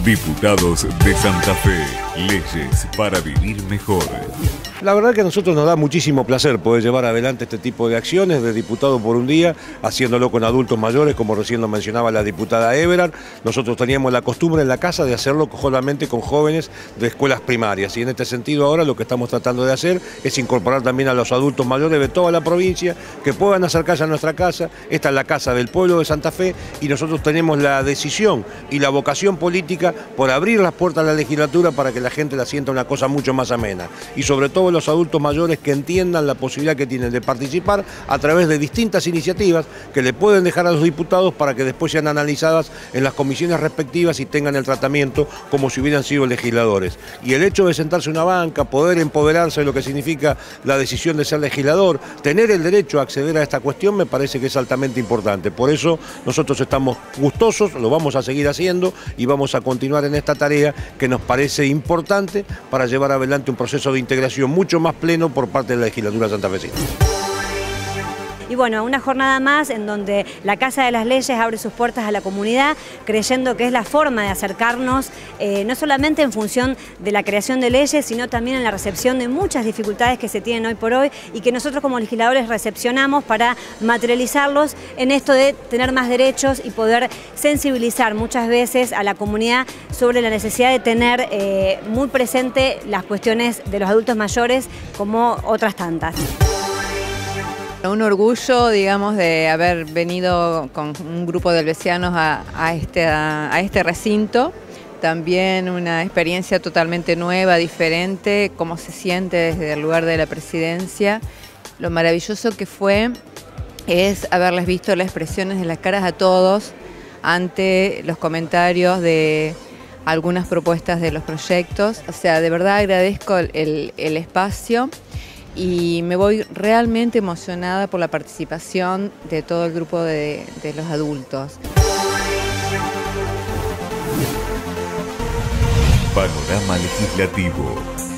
Diputados de Santa Fe, leyes para vivir mejor. La verdad que a nosotros nos da muchísimo placer poder llevar adelante este tipo de acciones de diputado por un día, haciéndolo con adultos mayores, como recién lo mencionaba la diputada Eberhard. Nosotros teníamos la costumbre en la casa de hacerlo solamente con jóvenes de escuelas primarias, y en este sentido ahora lo que estamos tratando de hacer es incorporar también a los adultos mayores de toda la provincia que puedan acercarse a nuestra casa. Esta es la casa del pueblo de Santa Fe y nosotros tenemos la decisión y la vocación política por abrir las puertas a la legislatura para que la gente la sienta una cosa mucho más amena, y sobre todo los adultos mayores que entiendan la posibilidad que tienen de participar a través de distintas iniciativas que le pueden dejar a los diputados para que después sean analizadas en las comisiones respectivas y tengan el tratamiento como si hubieran sido legisladores. Y el hecho de sentarse en una banca, poder empoderarse de lo que significa la decisión de ser legislador, tener el derecho a acceder a esta cuestión, me parece que es altamente importante. Por eso nosotros estamos gustosos, lo vamos a seguir haciendo y vamos a continuar en esta tarea que nos parece importante para llevar adelante un proceso de integración mucho más pleno por parte de la legislatura santafesina. Y bueno, una jornada más en donde la Casa de las Leyes abre sus puertas a la comunidad, creyendo que es la forma de acercarnos, no solamente en función de la creación de leyes, sino también en la recepción de muchas dificultades que se tienen hoy por hoy y que nosotros como legisladores recepcionamos para materializarlos en esto de tener más derechos y poder sensibilizar muchas veces a la comunidad sobre la necesidad de tener muy presente las cuestiones de los adultos mayores como otras tantas. Un orgullo, digamos, de haber venido con un grupo de alvesianos a este recinto. También una experiencia totalmente nueva, diferente, cómo se siente desde el lugar de la presidencia. Lo maravilloso que fue es haberles visto las expresiones de las caras a todos ante los comentarios de algunas propuestas de los proyectos. O sea, de verdad agradezco el espacio. Y me voy realmente emocionada por la participación de todo el grupo de los adultos. Panorama Legislativo.